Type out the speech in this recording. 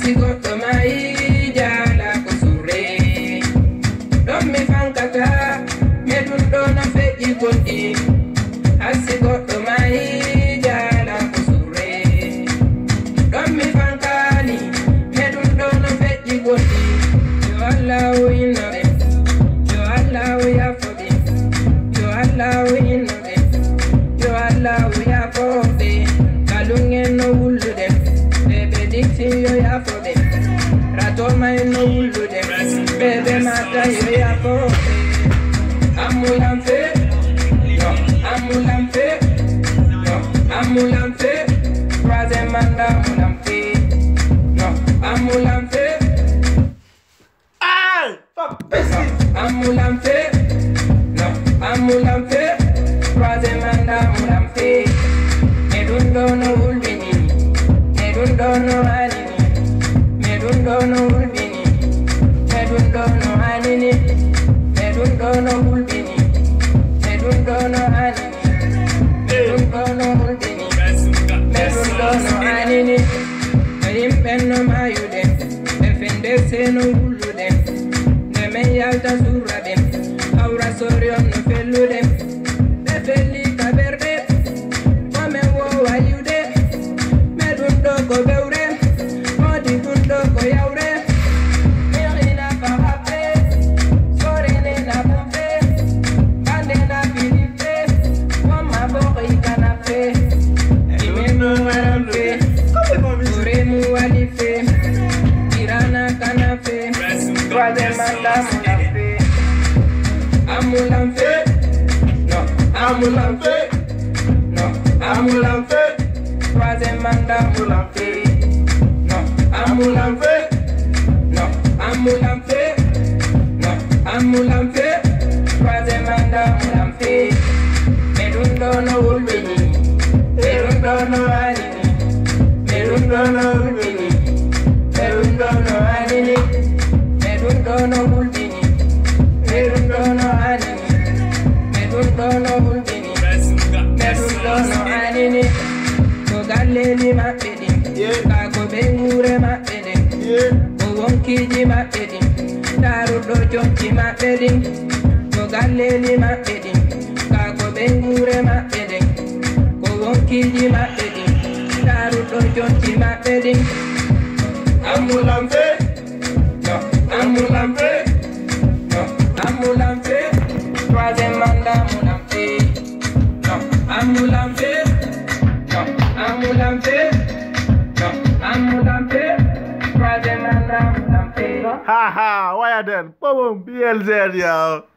goɗɗo mai jala ko surre ɗon mi fankata medun ɗo no feƴƴi goɗɗi hasi goɗɗo mai jala ko surre ɗon mi fankani medun ɗo no feƴƴi goɗɗi yo allahu innoɓe yo allahu yafoɓe yo allahu innoɓe yo allahu yafoɓe kalungen no wullude ɓeɓe dikti yo yafoɓe ratoma en no wullude ɓeɓe mata yo yafoɓe amulan fe no amulan fe no amulan fe troisième mandat amulan fe no amulan fe amulan fe no amulan fe troisième mandat amulan fe medun ɗo no wulbini medun ɗo no anini medun ɗo no wulbini medun ɗo no anini medun ɗo no wulbini medun ɗo no anini medun ɗo no wulbini medun ɗo no anini no yimɓe no mayude ɓe fende se no wullude nde men yalta surraɓe hawra sorion no fellude ɓe felli ka ɓerɗe momen wowa yiwde medun ɗo ko ɓewre modi ɗum ɗo ko yawre mirina fahaɓe sorenena bumfe bandena filippe wamma bokoy kanafe imenu waramfe soremu walife irana kanafe troisième mandat munafe amulan fe no amulan fe no amulan fe troisième mandat amulan fe no amulan fe no amulan fe no amulan fe troisième mandat amulan fe medun ɗo no wulbini medun ɗo no anini medun ɗo no wulbini medun ɗo no anini medun ɗo no wulbini medun ɗo no anini medun ɗo no wulbini medun ɗo no anini ko galleli maɓɓe ɗin kako ɓe gure maɓɓe ɗin ko wonkiji maɓɓe ɗin daruɗo jonki maɓɓe ɗin ko galleli maɓɓe ɗin kako ɓe gure maɓɓe ɗin ko wonkiji maɓɓe ɗin daruɗo jonki maɓɓe ɗin amulan fe no amulan fe no amulan fe troisième mandat amulan fe no amulan fe no amulan fe no amulan fe troisième mandat amulan fe Ha ha, why then? Boom, BLZ, yo.